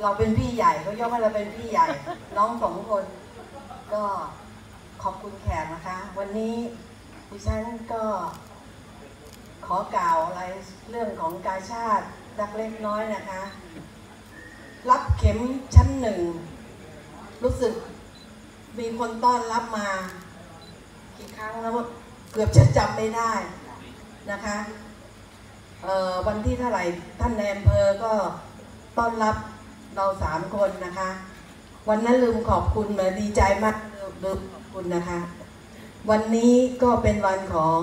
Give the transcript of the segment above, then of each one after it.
เราเป็นพี่ใหญ่เขายกให้เราเป็นพี่ใหญ่น้อง2 คนก็ขอบคุณแขกนะคะวันนี้ดิฉันก็ขอกล่าวอะไรเรื่องของกาชาติสักเล็กน้อยนะคะรับเข็มชั้น 1รู้สึกมีคนต้อนรับมากี่ครั้งแล้วเกือบจะจำไม่ได้นะคะวันที่เท่าไหร่ท่านนายอำเภอก็ต้อนรับเรา3 คนนะคะวันนั้นลืมขอบคุณมาดีใจมากลืมขอบคุณนะคะวันนี้ก็เป็นวันของ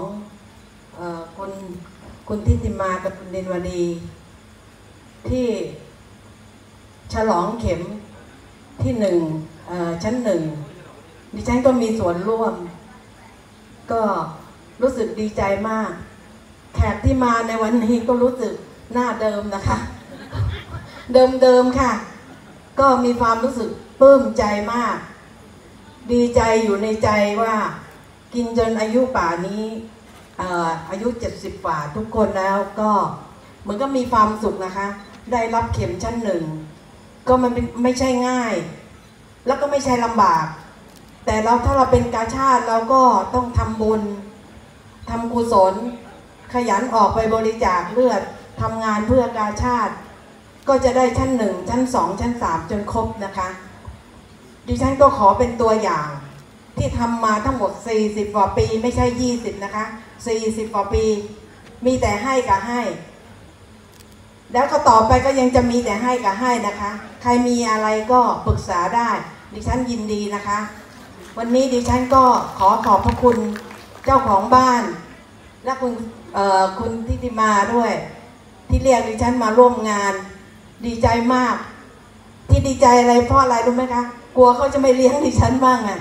คุณทิติมากับคุณเดนวดีที่ฉลองเข็มที่ชั้น 1ดิฉันก็มีส่วนร่วมก็รู้สึกดีใจมากแขกที่มาในวันนี้ก็รู้สึกหน้าเดิมนะคะเดิมค่ะก็มีความรู้สึกปลื้มใจมากดีใจอยู่ในใจว่ากินจนอายุป่านี้อายุ70 กว่าทุกคนแล้วก็เหมือนก็มีความสุขนะคะได้รับเข็มชั้น 1ก็มันไม่ใช่ง่ายแล้วก็ไม่ใช่ลำบากแต่ถ้าเราเป็นกาชาติเราก็ต้องทำบุญทำกุศลขยันออกไปบริจาคเลือดทำงานเพื่อกาชาติก็จะได้ชั้น 1 ชั้น 2 ชั้น 3จนครบนะคะดิฉันก็ขอเป็นตัวอย่างที่ทำมาทั้งหมด40 กว่าปีไม่ใช่20นะคะ40 กว่าปีมีแต่ให้กับให้แล้วก็ต่อไปก็ยังจะมีแต่ให้กับให้นะคะใครมีอะไรก็ปรึกษาได้ดิฉันยินดีนะคะวันนี้ดิฉันก็ขอบพระคุณเจ้าของบ้านและคุณทิติมาด้วยที่เรียกดิฉันมาร่วมงานดีใจมากที่ดีใจอะไรเพราะอะไรรู้ไหมคะกลัวเขาจะไม่เลี้ยงดิฉันบ้างอ่ะ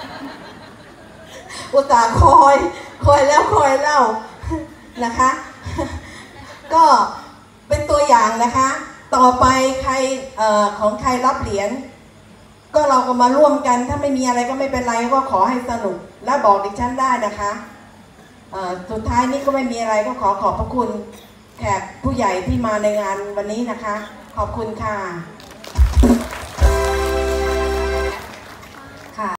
อุตส่าห์คอยแล้วคอยเล่านะคะก็เป็นตัวอย่างนะคะต่อไปใครของใครรับเหรียญก็เราก็มาร่วมกันถ้าไม่มีอะไรก็ไม่เป็นไรก็ขอให้สนุกและบอกดิฉันได้นะคะสุดท้ายนี้ก็ไม่มีอะไรก็ขอบพระคุณแขกผู้ใหญ่ที่มาในงานวันนี้นะคะขอบคุณค่ะ